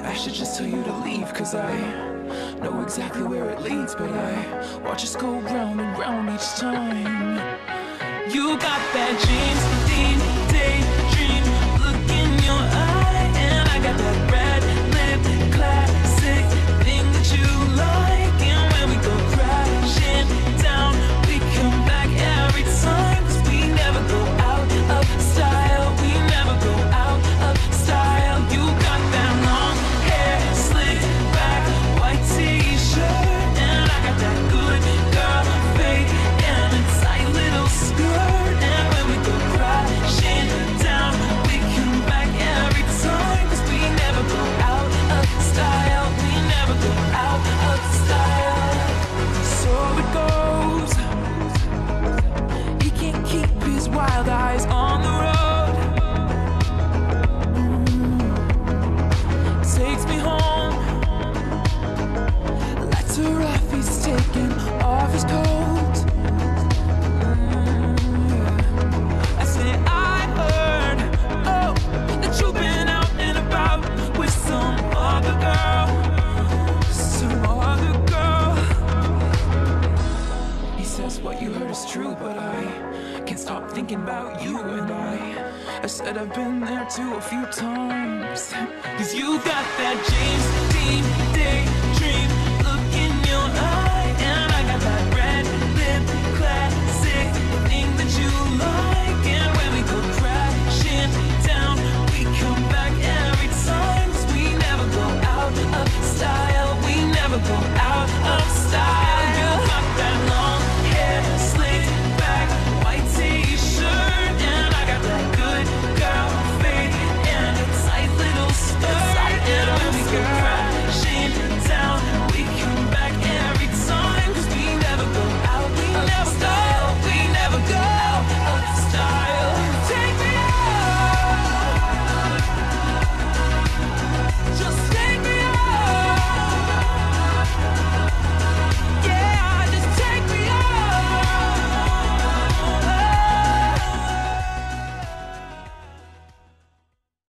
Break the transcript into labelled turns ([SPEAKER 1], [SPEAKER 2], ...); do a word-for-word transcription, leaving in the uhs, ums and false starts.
[SPEAKER 1] I should just tell you to leave, cause I know exactly where it leads, but I watch us go round and round each time. You got that James Dean daydream look in your eye, and I got that red lip classic thing that you like. And when we go crashing down, we come back every time, cause we never go out of style. We never go out of style. You got that long hair slicked back, white t-shirt, and I got that good girl fade and a tight little skirt. And when we go crashing down, we come back every time, cause we never go out of style. We never go out of style. So it goes. He can't keep his wild eyes on the road. Mm. Takes me home. Lights are off, he's taking off his coat. Mm. I say I heard, oh, that you've been out and about with some other girl, some other girl. He says what you heard is true, but I can't stop thinking about you. And I, I said I've been there too a few times, cause you got that